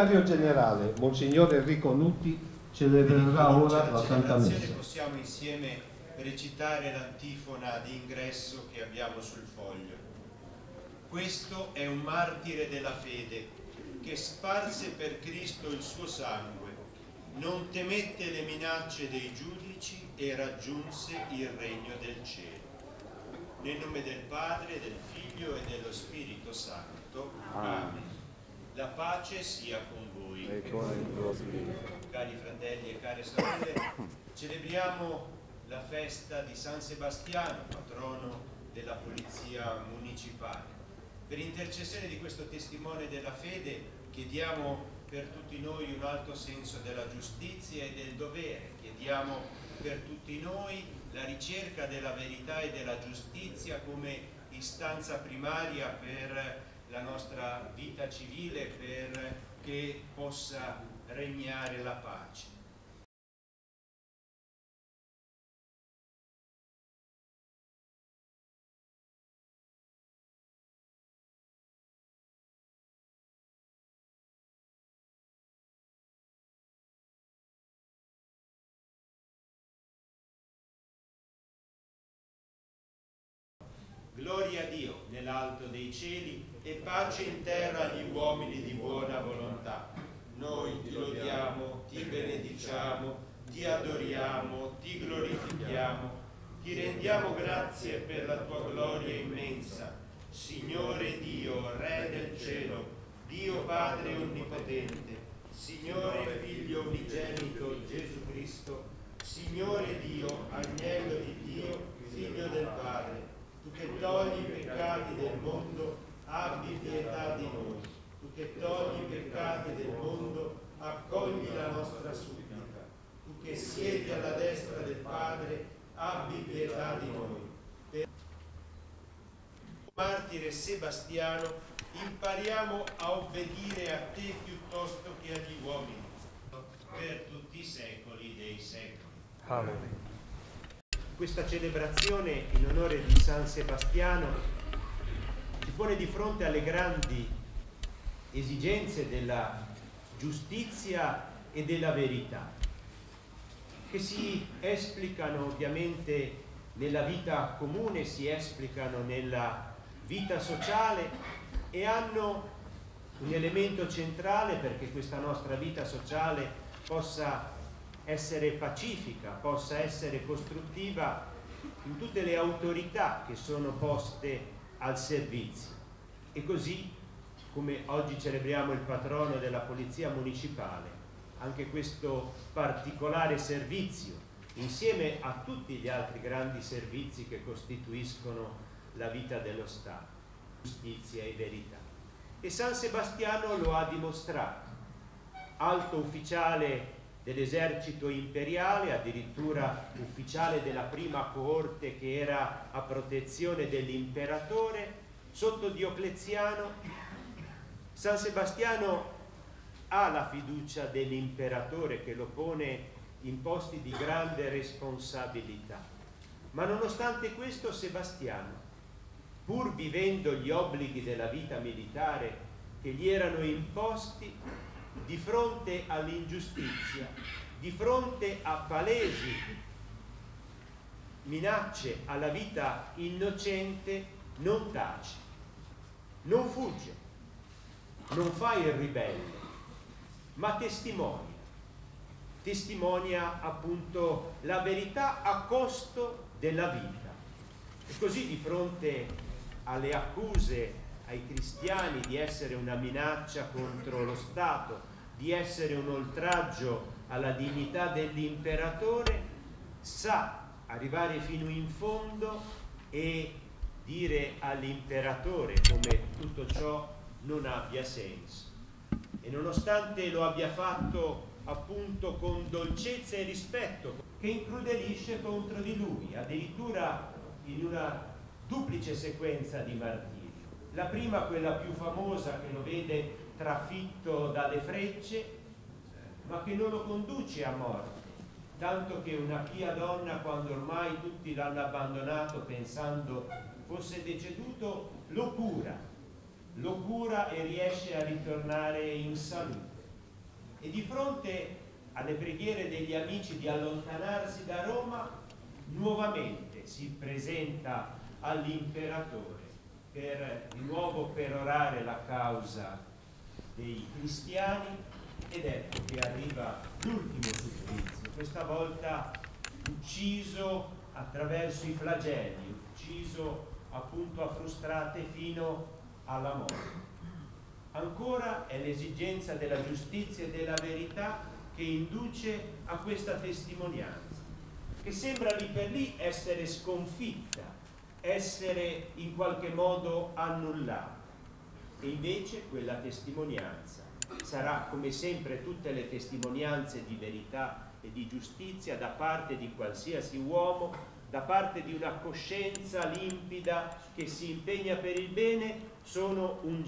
Vicario Generale, Monsignor Enrico Nuti, celebrerà ora la Santa Messa. Possiamo insieme recitare l'antifona di ingresso che abbiamo sul foglio. Questo è un martire della fede che sparse per Cristo il suo sangue, non temette le minacce dei giudici e raggiunse il regno del cielo. Nel nome del Padre, del Figlio e dello Spirito Santo. Amen. La pace sia con voi. E con il tuo spirito. Cari fratelli e care sorelle, celebriamo la festa di San Sebastiano, patrono della Polizia Municipale. Per intercessione di questo testimone della fede chiediamo per tutti noi un alto senso della giustizia e del dovere, chiediamo per tutti noi la ricerca della verità e della giustizia come istanza primaria per la nostra vita civile, perché possa regnare la pace. Gloria a Dio nell'alto dei cieli e pace in terra agli uomini di buona volontà. Noi ti lodiamo, ti benediciamo, ti adoriamo, ti glorifichiamo, ti rendiamo grazie per la tua gloria immensa. Signore Dio, Re del cielo, Dio Padre onnipotente, Signore Figlio unigenito Gesù Cristo, Signore Dio, Agnello di Dio, Figlio del Padre, tu che togli i peccati del mondo, abbi pietà di noi. Tu che togli i peccati del mondo, accogli la nostra supplica. Tu che siedi alla destra del Padre, abbi pietà di noi. Per martire Sebastiano, impariamo a obbedire a te piuttosto che agli uomini, per tutti i secoli dei secoli. Amen. Questa celebrazione in onore di San Sebastiano ci pone di fronte alle grandi esigenze della giustizia e della verità, che si esplicano ovviamente nella vita comune, si esplicano nella vita sociale e hanno un elemento centrale perché questa nostra vita sociale possa essere pacifica, possa essere costruttiva in tutte le autorità che sono poste al servizio. E così, come oggi celebriamo il patrono della Polizia Municipale, anche questo particolare servizio, insieme a tutti gli altri grandi servizi che costituiscono la vita dello Stato, giustizia e verità. E San Sebastiano lo ha dimostrato, alto ufficiale dell'esercito imperiale, addirittura ufficiale della prima coorte che era a protezione dell'imperatore, sotto Diocleziano. San Sebastiano ha la fiducia dell'imperatore che lo pone in posti di grande responsabilità, ma nonostante questo Sebastiano, pur vivendo gli obblighi della vita militare che gli erano imposti, di fronte all'ingiustizia, di fronte a palesi minacce alla vita innocente, non tace, non fugge, non fa il ribelle, ma testimonia appunto la verità a costo della vita. E così di fronte alle accuse ai cristiani di essere una minaccia contro lo Stato, di essere un oltraggio alla dignità dell'imperatore, sa arrivare fino in fondo e dire all'imperatore come tutto ciò non abbia senso. E nonostante lo abbia fatto appunto con dolcezza e rispetto, che incrudelisce contro di lui, addirittura in una duplice sequenza di martirio. La prima, quella più famosa, che lo vede trafitto dalle frecce, ma che non lo conduce a morte, tanto che una pia donna, quando ormai tutti l'hanno abbandonato pensando fosse deceduto, lo cura e riesce a ritornare in salute. E di fronte alle preghiere degli amici di allontanarsi da Roma, nuovamente si presenta all'imperatore per di nuovo perorare la causa dei cristiani, ed ecco che arriva l'ultimo supplizio, questa volta ucciso attraverso i flagelli, ucciso appunto a frustate fino alla morte. Ancora è l'esigenza della giustizia e della verità che induce a questa testimonianza, che sembra lì per lì essere sconfitta, essere in qualche modo annullata. E invece quella testimonianza sarà, come sempre tutte le testimonianze di verità e di giustizia, da parte di qualsiasi uomo, da parte di una coscienza limpida che si impegna per il bene, sono un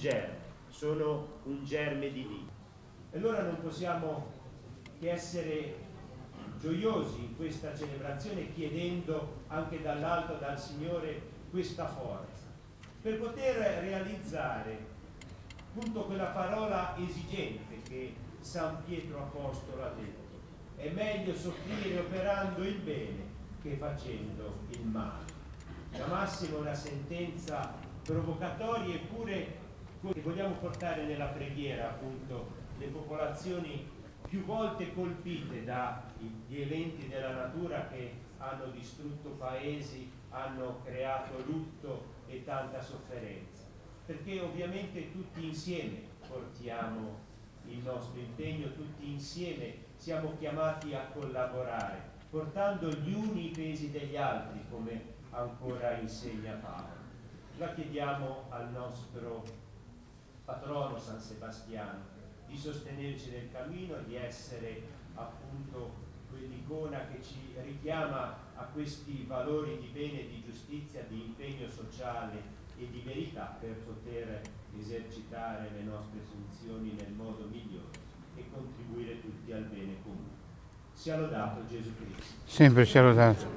germe di vita. E allora non possiamo che essere gioiosi in questa celebrazione, chiedendo anche dall'alto, dal Signore, questa forza per poter realizzare appunto quella parola esigente che San Pietro Apostolo ha detto: è meglio soffrire operando il bene che facendo il male. La massima è una sentenza provocatoria, eppure che vogliamo portare nella preghiera appunto le popolazioni più volte colpite dagli eventi della natura che hanno distrutto paesi, hanno creato lutto e tanta sofferenza, perché ovviamente tutti insieme portiamo il nostro impegno, tutti insieme siamo chiamati a collaborare, portando gli uni i pesi degli altri, come ancora insegna Paolo. La chiediamo al nostro patrono San Sebastiano di sostenerci nel cammino, di essere appunto quell'icona che ci richiama a questi valori di bene, di giustizia, di impegno sociale e di verità, per poter esercitare le nostre funzioni nel modo migliore e contribuire tutti al bene comune. Sia lodato Gesù Cristo. Sempre sia lodato.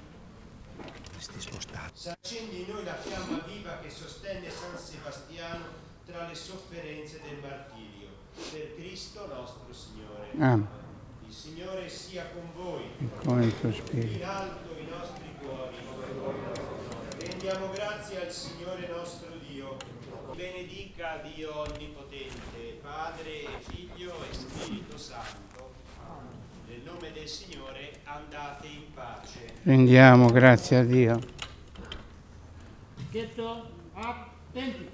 S'accendi in noi la fiamma viva che sostenne San Sebastiano tra le sofferenze del martirio. Per Cristo nostro Signore. Amen. Il Signore sia con voi. Con il tuo spirito. In alto i nostri cuori. Rendiamo grazie al Signore nostro Dio. Benedica Dio Onnipotente, Padre, Figlio e Spirito Santo. Nel nome del Signore andate in pace. Rendiamo grazie a Dio. Attenti.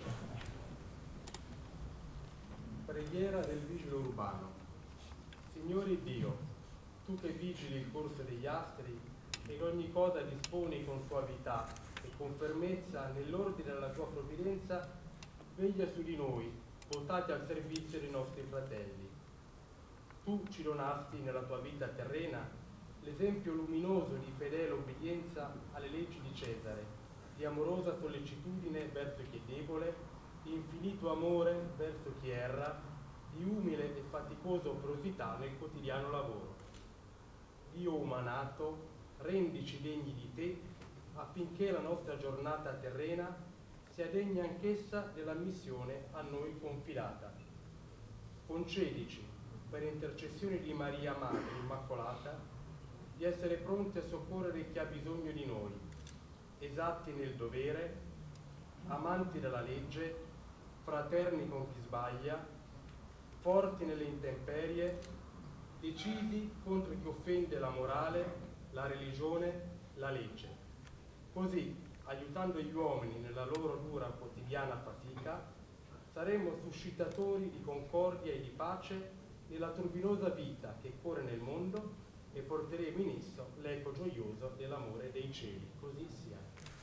Preghiera del vigile urbano. Signore Dio, tu che vigili il corso degli astri e in ogni cosa disponi con suavità e con fermezza nell'ordine della tua provvidenza, veglia su di noi, votati al servizio dei nostri fratelli. Tu ci donasti nella tua vita terrena l'esempio luminoso di fedele obbedienza alle leggi di Cesare, di amorosa sollecitudine verso chi è debole, di infinito amore verso chi erra, di umile e faticosa operosità nel quotidiano lavoro. Dio umanato, rendici degni di te, affinché la nostra giornata terrena sia degna anch'essa della missione a noi confidata. Concedici, per intercessione di Maria Madre Immacolata, di essere pronti a soccorrere chi ha bisogno di noi, esatti nel dovere, amanti della legge, fraterni con chi sbaglia, forti nelle intemperie, decisi contro chi offende la morale, la religione, la legge. Così, aiutando gli uomini nella loro dura quotidiana fatica, saremo suscitatori di concordia e di pace nella turbinosa vita che corre nel mondo e porteremo in esso l'eco gioioso dell'amore dei cieli. Così sia.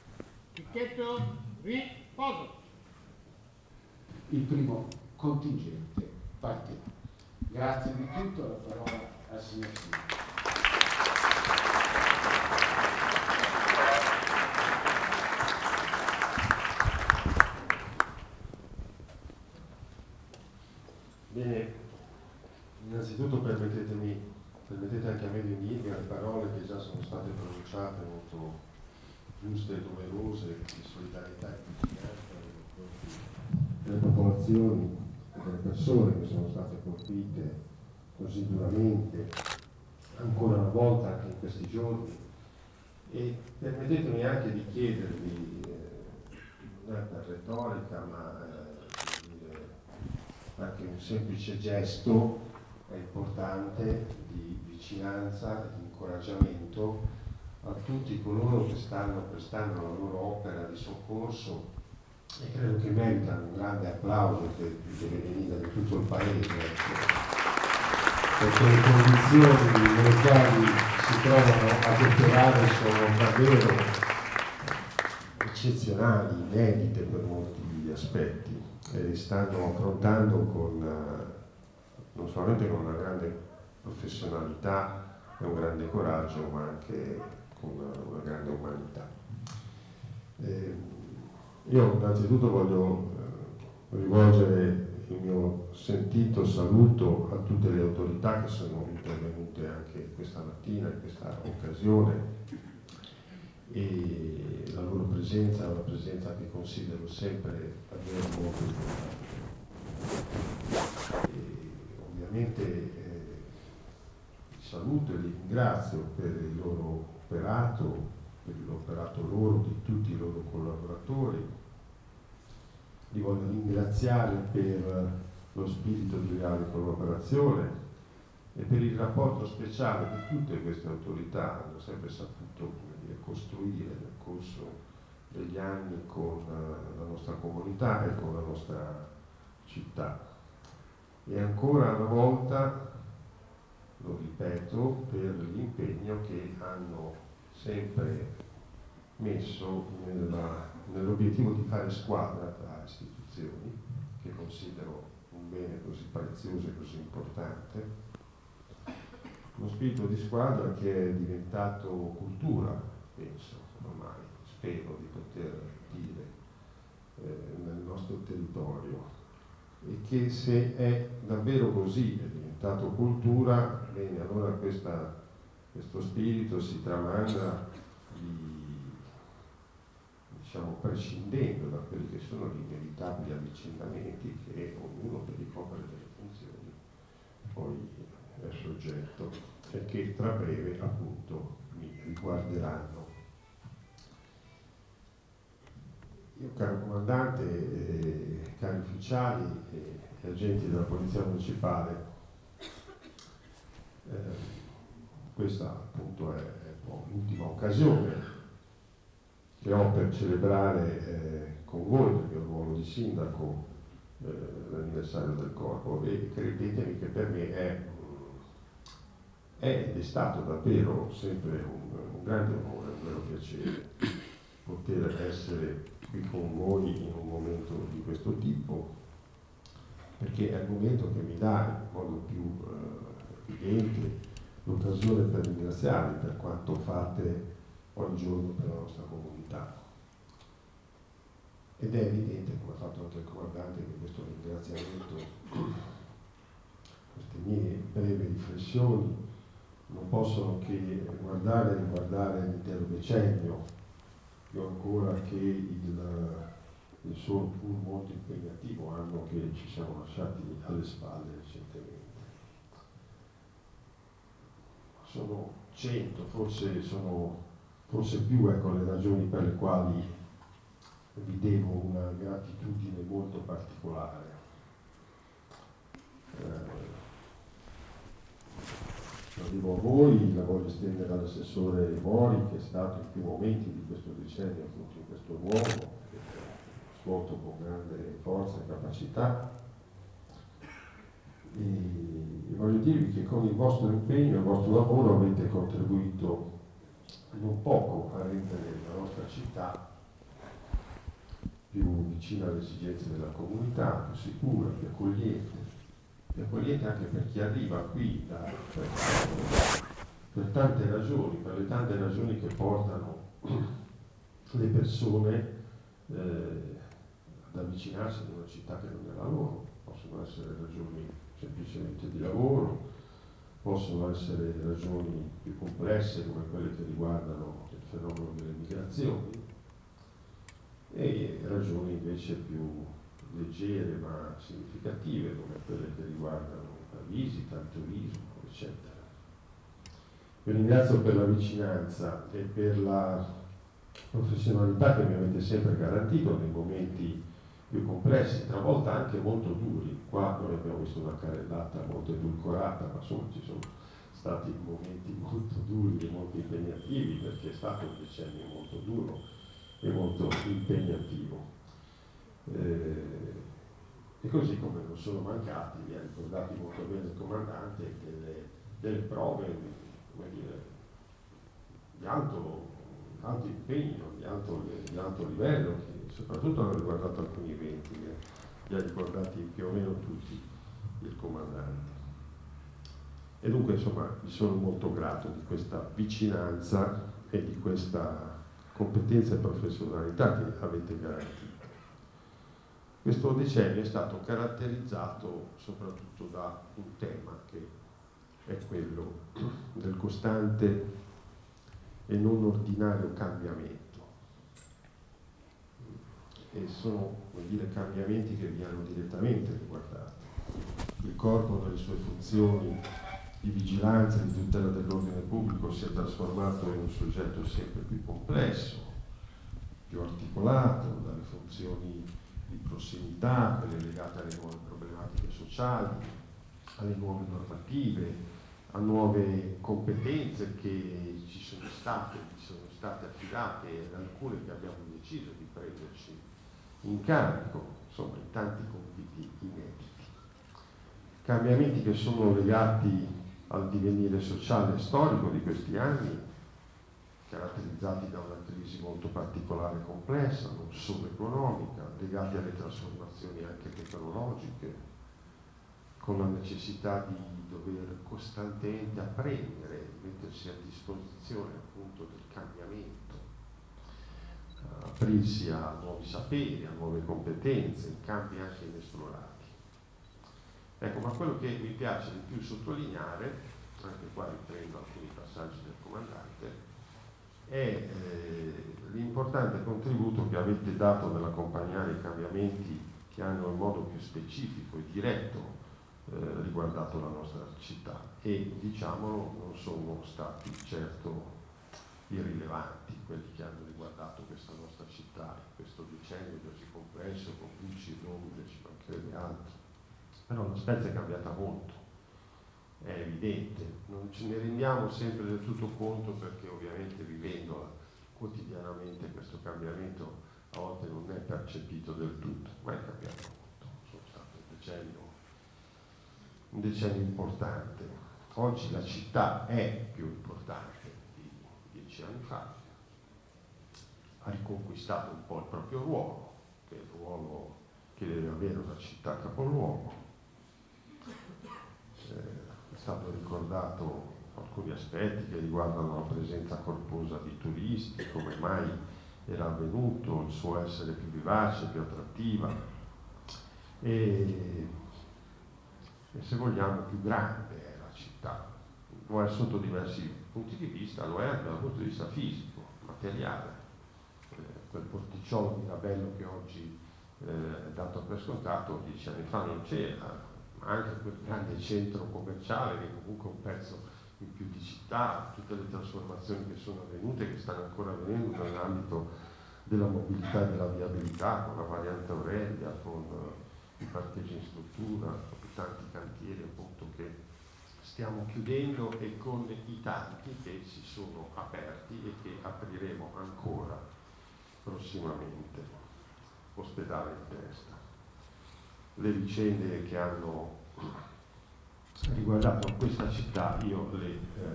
Riposo. Il primo contingente partito. Grazie di tutto, la parola al signor Sindaco. Bene, innanzitutto permettete anche a me di unirmi alle parole che già sono state pronunciate, molto giuste e doverose, di solidarietà e di vicinanza nei confronti delle popolazioni e delle persone che sono state colpite così duramente, ancora una volta anche in questi giorni, e permettetemi anche di chiedervi, non è per retorica, ma anche un semplice gesto è importante di vicinanza e di incoraggiamento a tutti coloro che stanno prestando la loro opera di soccorso e credo che meritano un grande applauso che deve venire da tutto il Paese, perché le condizioni nelle quali si trovano ad operare sono davvero eccezionali, inedite per molti aspetti, e stanno affrontando non solamente con una grande professionalità e un grande coraggio, ma anche con una grande umanità. Io innanzitutto voglio rivolgere il mio sentito saluto a tutte le autorità che sono intervenute anche questa mattina in questa occasione, e la loro presenza è una presenza che considero sempre davvero molto importante. Ovviamente li saluto e li ringrazio per il loro operato, per l'operato loro, di tutti i loro collaboratori. Li voglio ringraziare per lo spirito di leale collaborazione e per il rapporto speciale che tutte queste autorità hanno sempre saputo costruire nel corso degli anni con la nostra comunità e con la nostra città. E ancora una volta, lo ripeto, per l'impegno che hanno sempre messo nell'obiettivo di fare squadra tra istituzioni, che considero un bene così prezioso e così importante, uno spirito di squadra che è diventato cultura, penso, ormai, spero di poter dire, nel nostro territorio, e che se è davvero così, è diventato cultura, bene, allora questo spirito si tramanda diciamo, prescindendo da quelli che sono gli inevitabili avvicendamenti che ognuno per ricoprire delle funzioni poi è soggetto e che tra breve appunto mi riguarderanno. Io, caro comandante, cari ufficiali e agenti della Polizia Municipale, questa appunto è l'ultima occasione che ho per celebrare con voi, perché ho il ruolo di sindaco, l'anniversario del corpo, e credetemi che per me è ed è stato davvero sempre un grande onore, un vero piacere poter essere qui con voi in un momento di questo tipo, perché è il momento che mi dà in modo più evidente l'occasione per ringraziarvi per quanto fate ogni giorno per la nostra comunità. Ed è evidente, come ha fatto anche il comandante, che questo ringraziamento, queste mie brevi riflessioni, non possono che riguardare l'intero decennio, più ancora che il suo pur molto impegnativo anno che ci siamo lasciati alle spalle recentemente. Sono 100, forse più, ecco, le ragioni per le quali vi devo una gratitudine molto particolare. La devo a voi, la voglio estendere all'assessore Mori, che è stato in più momenti di questo decennio appunto in questo ruolo, che ho svolto con grande forza e capacità. E voglio dirvi che con il vostro impegno e il vostro lavoro avete contribuito non poco a rendere la nostra città più vicina alle esigenze della comunità, più sicura, più accogliente anche per chi arriva qui per tante ragioni, per le tante ragioni che portano le persone ad avvicinarsi ad una città che non è la loro. Possono essere ragioni semplicemente di lavoro, possono essere ragioni più complesse come quelle che riguardano il fenomeno delle migrazioni, e ragioni invece più leggere ma significative come quelle che riguardano visita, al turismo, eccetera. Vi ringrazio per la vicinanza e per la professionalità che mi avete sempre garantito nei momenti più complessi, talvolta anche molto duri. Qua noi abbiamo visto una carrellata molto edulcorata, ma insomma ci sono stati momenti molto duri e molto impegnativi, perché è stato un decennio molto duro e molto impegnativo. E così come non sono mancati, vi ha ricordato molto bene il comandante, delle prove, come dire, di alto impegno, di alto livello, che soprattutto hanno riguardato alcuni eventi, che li ha ricordati più o meno tutti il comandante. E dunque insomma vi sono molto grato di questa vicinanza e di questa competenza e professionalità che avete garantito. Questo decennio è stato caratterizzato soprattutto da un tema che è quello del costante e non ordinario cambiamento. E sono, come dire, cambiamenti che vi hanno direttamente riguardato. Il corpo nelle sue funzioni di vigilanza e di tutela dell'ordine pubblico si è trasformato in un soggetto sempre più complesso, più articolato, dalle funzioni di prossimità, quelle legate alle nuove problematiche sociali, alle nuove normative, a nuove competenze che ci sono state affidate e alcune che abbiamo deciso di prenderci in carico, insomma in tanti compiti inediti. Cambiamenti che sono legati al divenire sociale e storico di questi anni, caratterizzati da una crisi molto particolare e complessa, non solo economica, legati alle trasformazioni anche tecnologiche, con la necessità di dover costantemente apprendere, mettersi a disposizione appunto del cambiamento, aprirsi a nuovi saperi, a nuove competenze, campi anche inesplorati. Ecco, ma quello che mi piace di più sottolineare, anche qua riprendo alcuni passaggi del comandante, è l'importante contributo che avete dato nell'accompagnare i cambiamenti che hanno in modo più specifico e diretto riguardato la nostra città e, diciamolo, non sono stati certo irrilevanti quelli che hanno riguardato questa nostra città in questo decennio così complesso, con luci e ombre, ci mancherebbe altro. Però la Spezia è cambiata molto, è evidente, non ce ne rendiamo sempre del tutto conto perché ovviamente vivendola quotidianamente questo cambiamento a volte non è percepito del tutto, ma è cambiato molto, sono stato un decennio importante. Oggi la città è più importante di 10 anni fa, ha riconquistato un po' il proprio ruolo, che è il ruolo che deve avere una città capoluogo. È stato ricordato alcuni aspetti che riguardano la presenza corposa di turisti, come mai era avvenuto, il suo essere più vivace, più attrattiva e se vogliamo più grande è la città. Lo è sotto diversi punti di vista, lo è anche dal punto di vista fisico, materiale. Quel porticciolo di Ravello che oggi è dato per scontato 10 anni fa non c'era, ma anche quel grande centro commerciale che comunque è un pezzo in più di città, tutte le trasformazioni che sono avvenute e che stanno ancora avvenendo nell'ambito della mobilità e della viabilità, con la variante Aurelia, con i parcheggi in struttura, con tanti cantieri appunto che stiamo chiudendo e con i tanti che si sono aperti e che apriremo ancora prossimamente. Ospedale di Testa. Le vicende che hanno riguardato questa città io le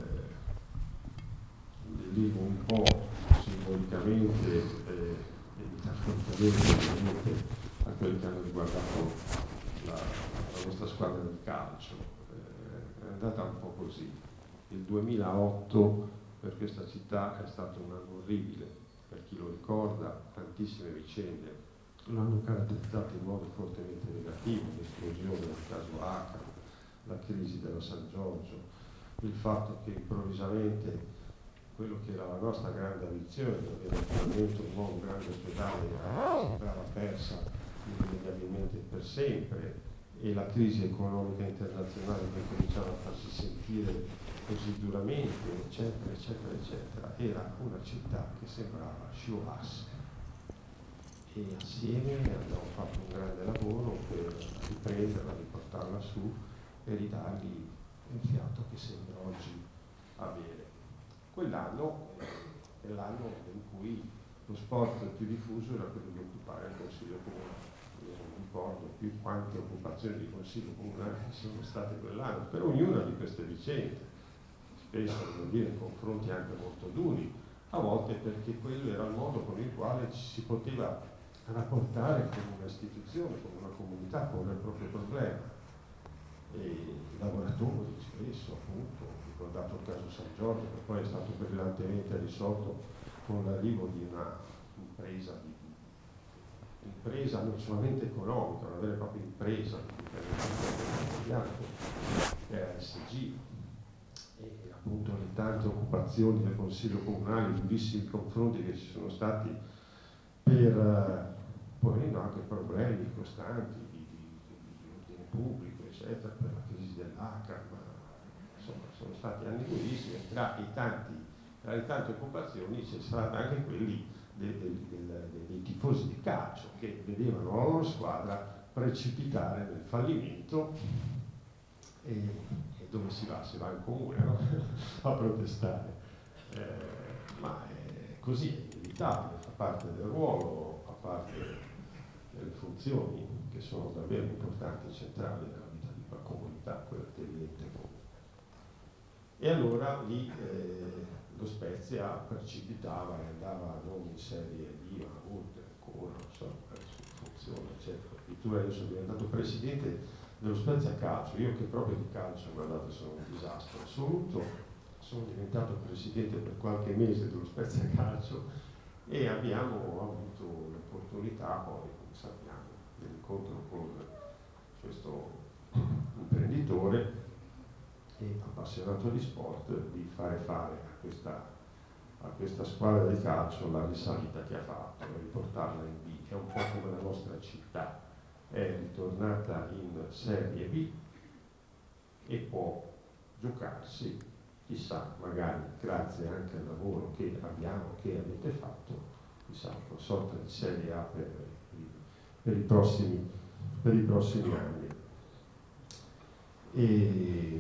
leggo un po' simbolicamente e metaforicamente a quelli che hanno riguardato la nostra squadra del calcio. È andata un po' così. Il 2008 per questa città è stato un anno orribile, per chi lo ricorda, tantissime vicende l'hanno caratterizzato in modo fortemente negativo, l'esplosione del caso Acre, la crisi della San Giorgio, il fatto che improvvisamente quello che era la nostra grande ambizione, di avere finalmente un nuovo grande ospedale, sembrava persa irrimediabilmente per sempre, e la crisi economica internazionale che cominciava a farsi sentire così duramente, eccetera, eccetera, eccetera, era una città che sembrava scivolasse. E assieme abbiamo fatto un grande lavoro per riprenderla, riportarla su e ridargli il fiato che sembra oggi avere. Quell'anno è l'anno in cui lo sport più diffuso era quello di occupare il Consiglio Comunale. Io non ricordo più quante occupazioni di Consiglio Comunale ci sono state quell'anno, per ognuna di queste vicende, spesso devo dire confronti anche molto duri, a volte perché quello era il modo con il quale ci si poteva rapportare con una istituzione, con una comunità, con il proprio problema. E i lavoratori spesso, appunto, ho ricordato il caso San Giorgio, che poi è stato brillantemente risolto con l'arrivo di una impresa non solamente economica, una vera e propria impresa che era SG, e appunto le tante occupazioni del Consiglio Comunale, i durissimi confronti che ci sono stati ponendo anche problemi costanti di ordine pubblico, eccetera, per la crisi dell'ACA, ma insomma sono stati anni durissimi. Tra le tante occupazioni c'è stato anche quelli dei tifosi di calcio che vedevano la loro squadra precipitare nel fallimento e dove si va? Si va in comune, no? A protestare. Ma così è inevitabile, fa parte del ruolo, fa parte delle funzioni che sono davvero importanti e centrali nella vita di una comunità, quella dell'ente comune. E allora lì lo Spezia precipitava e andava non in serie D, ma molte ancora, non so, su funzione, eccetera. Addirittura io sono diventato presidente dello Spezia Calcio, io che proprio di calcio guardate sono un disastro assoluto, sono diventato presidente per qualche mese dello Spezia Calcio e abbiamo avuto l'opportunità poi, come sappiamo, dell'incontro con questo imprenditore e appassionato di sport, di fare a questa squadra di calcio la risalita che ha fatto, riportarla in B. È un po' come la nostra città, è ritornata in Serie B e può giocarsi, chissà, magari grazie anche al lavoro che abbiamo, che avete fatto, chissà, una sorta di Serie A per i prossimi anni. E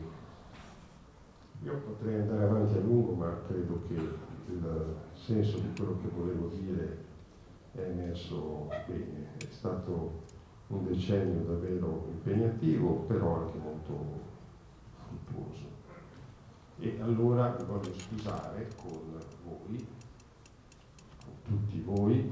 io potrei andare avanti a lungo, ma credo che il senso di quello che volevo dire è emerso bene. È stato un decennio davvero impegnativo, però anche molto fruttuoso. E allora vi voglio scusare con voi, con tutti voi,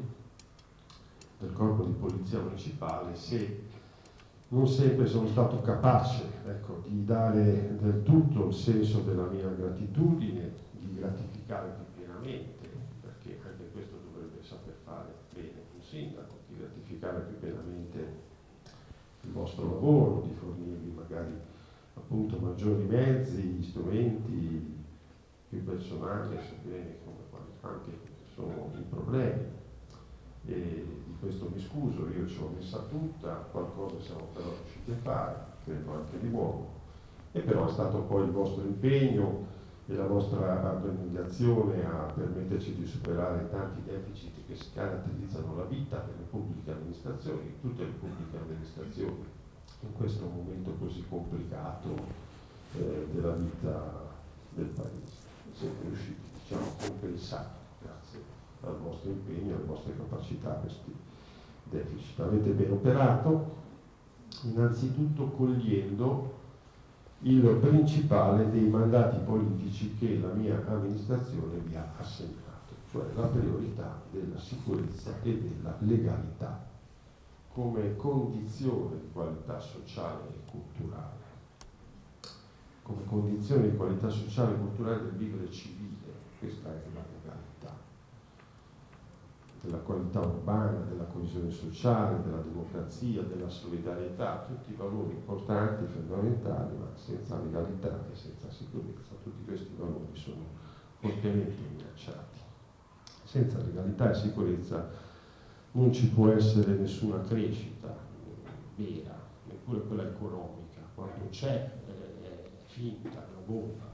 del Corpo di Polizia Municipale, se non sempre sono stato capace, ecco, di dare del tutto il senso della mia gratitudine, di gratificare più pienamente, perché anche questo dovrebbe saper fare bene un sindaco, di gratificare più pienamente il vostro lavoro, di fornirvi magari appunto maggiori mezzi, strumenti, più personali, sebbene anche sono i problemi. E di questo mi scuso, io ci ho messa tutta, qualcosa siamo però riusciti a fare, credo anche di buono, e però è stato poi il vostro impegno e la vostra abnegazione a permetterci di superare tanti deficit che caratterizzano la vita delle pubbliche amministrazioni, tutte le pubbliche amministrazioni, in questo momento così complicato della vita del Paese. Siete riusciti, diciamo, a compensare, grazie al vostro impegno, alle vostre capacità, questi deficit. Avete ben operato, innanzitutto cogliendo il principale dei mandati politici che la mia amministrazione vi ha assegnato, cioè la priorità della sicurezza e della legalità come condizione di qualità sociale e culturale, come condizione di qualità sociale e culturale del vivere civile. Questa è la legalità, della qualità urbana, della coesione sociale, della democrazia, della solidarietà, tutti valori importanti, fondamentali, ma senza legalità e senza sicurezza tutti questi valori sono fortemente minacciati. Senza legalità e sicurezza non ci può essere nessuna crescita vera, né neppure quella economica, quando c'è è finta, è una bomba.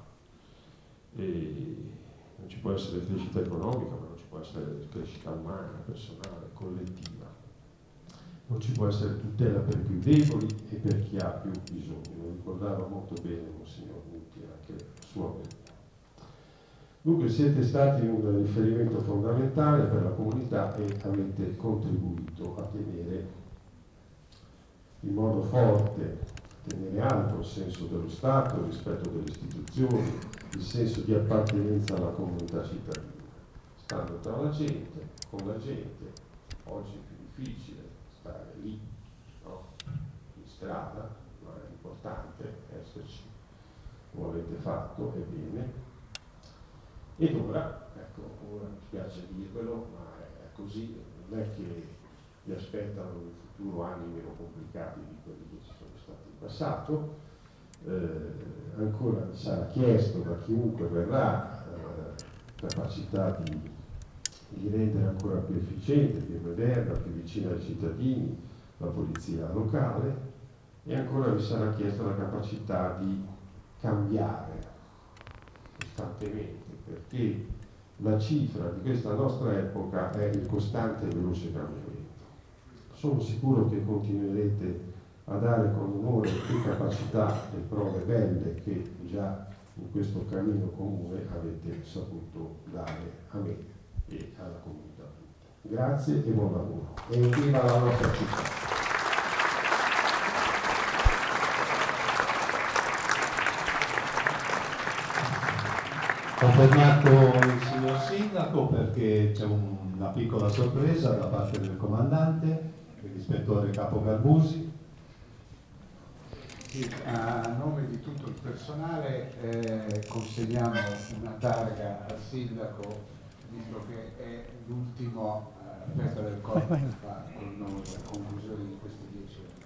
E non ci può essere crescita economica, ma non ci può essere crescita umana, personale, collettiva. Non ci può essere tutela per i più deboli e per chi ha più bisogno. Lo ricordava molto bene Monsignor Nuti anche a sua volta. Dunque siete stati un riferimento fondamentale per la comunità e avete contribuito a tenere in modo forte, tenere alto il senso dello Stato, il rispetto delle istituzioni, il senso di appartenenza alla comunità cittadina, stando tra la gente, con la gente. Oggi è più difficile stare lì, no? In strada, ma è importante esserci, lo avete fatto, è bene. Ed ora, ecco, ora mi spiace dirvelo, ma è così, non è che vi aspettano in futuro anni meno complicati di quelli che ci sono stati in passato. Ancora sarà chiesto da chiunque verrà capacità di rendere ancora più efficiente, più moderna, più vicina ai cittadini la polizia locale, e ancora vi sarà chiesta la capacità di cambiare costantemente, perché la cifra di questa nostra epoca è il costante e veloce cambiamento. Sono sicuro che continuerete a dare con onore e capacità le prove belle che già in questo cammino comune avete saputo dare a me e alla comunità tutta. Grazie e buon lavoro. E viva la nostra città. Ho fermato il signor Sindaco perché c'è una piccola sorpresa da parte del comandante, l'ispettore Capo Garbusi. Sì, a nome di tutto il personale consegniamo una targa al sindaco, visto che è l'ultimo festa del corpo che fa con noi a conclusione di questi 10 anni.